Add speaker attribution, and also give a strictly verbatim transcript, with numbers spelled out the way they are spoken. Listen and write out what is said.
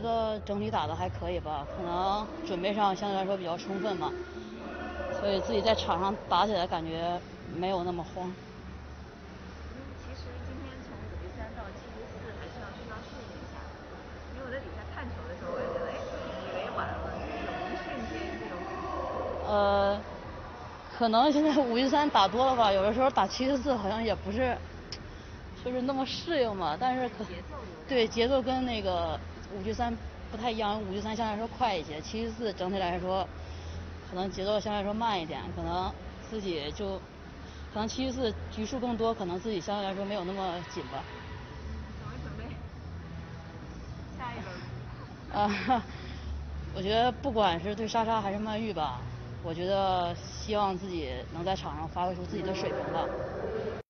Speaker 1: 得整体打得还可以吧，可能准备上相对来说比较充分嘛，所以自己在场上打起来感觉没有那么慌。
Speaker 2: 嗯，其实今天从五比三到七比四还是要需要适应一下的，因为我在底下看球的时候，我也觉得，哎，以为晚了，有一瞬间这种感觉。
Speaker 1: 呃，可能现在五比三打多了吧，有的时候打七比四好像也不是，就是那么适应嘛，但是可
Speaker 2: 节奏有
Speaker 1: 对节奏跟那个五比三不太一样，五比三相对来说快一些，七比四整体来说可能节奏相对来说慢一点，可能自己就可能七比四局数更多，可能自己相对来说没有那么紧吧。
Speaker 2: 嗯，怎么准备下一轮？
Speaker 1: 啊，我觉得不管是对莎莎还是曼玉吧，我觉得希望自己能在场上发挥出自己的水平吧。